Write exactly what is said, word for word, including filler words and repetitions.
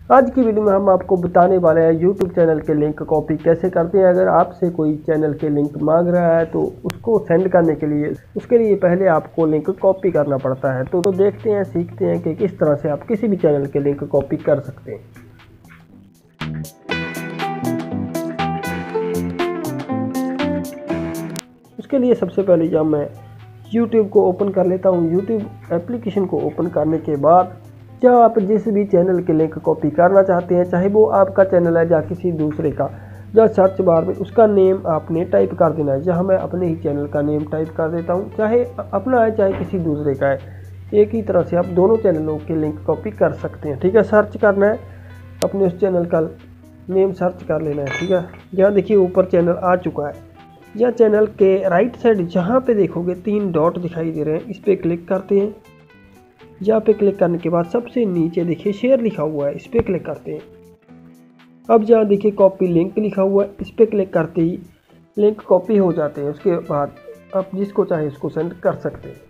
आज की वीडियो में हम आपको बताने वाले हैं यूट्यूब चैनल के लिंक कॉपी कैसे करते हैं। अगर आपसे कोई चैनल के लिंक मांग रहा है तो उसको सेंड करने के लिए उसके लिए पहले आपको लिंक कॉपी करना पड़ता है। तो, तो देखते हैं, सीखते हैं कि किस तरह से आप किसी भी चैनल के लिंक कॉपी कर सकते हैं। उसके लिए सबसे पहले जब मैं यूट्यूब को ओपन कर लेता हूँ, यूट्यूब एप्लीकेशन को ओपन करने के बाद जब आप जिस भी चैनल के लिंक कॉपी करना चाहते हैं, चाहे वो आपका चैनल है या किसी दूसरे का, जब सर्च बार में उसका नेम आपने टाइप कर देना है। जहाँ मैं अपने ही चैनल का नेम टाइप कर देता हूँ, चाहे अपना है चाहे किसी दूसरे का है, एक ही तरह से आप दोनों चैनलों के लिंक कॉपी कर सकते हैं। ठीक है, सर्च करना है, अपने उस चैनल का नेम सर्च कर लेना है। ठीक है, यहाँ देखिए ऊपर चैनल आ चुका है। यह चैनल के राइट साइड जहाँ पे देखोगे तीन डॉट दिखाई दे रहे हैं, इस पर क्लिक करते हैं। यहाँ पे क्लिक करने के बाद सबसे नीचे देखिए शेयर लिखा हुआ है, इस पर क्लिक करते हैं। अब जहाँ देखिए कॉपी लिंक लिखा हुआ है, इस पर क्लिक करते ही लिंक कॉपी हो जाते हैं। उसके बाद आप जिसको चाहे उसको सेंड कर सकते हैं।